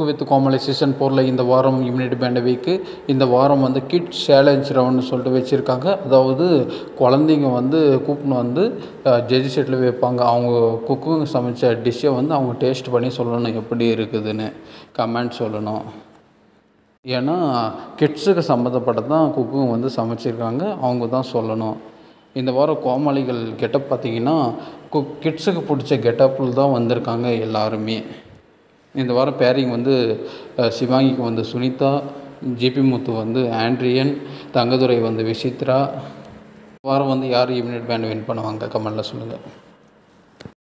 Cook with Comali season 4ல் இந்த வாரம் immunity pant week. இந்த வாரம் வந்து கிட்ஸ் சேலஞ்ச் ரவுண்டுன்னு சொல்லிட்டு வச்சுருக்காங்க. அதாவது குழந்தைங்க வந்து கூப்பிட்னு வந்து ஜட்ஜி செட்டில் வைப்பாங்க. அவங்க குக்குங்க சமைச்ச டிஷ்ஷை வந்து அவங்க டேஸ்ட் பண்ணி சொல்லணும் எப்படி இருக்குதுன்னு, கமெண்ட் சொல்லணும். ஏன்னா கிட்ஸுக்கு சம்மந்தப்பட்டது தான் குக்குங்க வந்து சமைச்சிருக்காங்க, அவங்க தான் சொல்லணும். இந்த வாரம் கோமாளிகள் கெட்டப் பார்த்திங்கன்னா கிட்ஸுக்கு பிடிச்ச கெட்டப்பில் தான் வந்திருக்காங்க எல்லாருமே. இந்த வாரம் பேரிங் வந்து சிவாங்கிக்கு வந்து சுனிதா, ஜிபி முத்து வந்து ஆண்ட்ரியன், தங்கதுரை வந்து விசித்ரா. வாரம் வந்து யார் இம்யூனிட்டி பேண்ட் வின் பண்ணுவாங்க கமெண்ட்டில் சொல்லுங்கள்.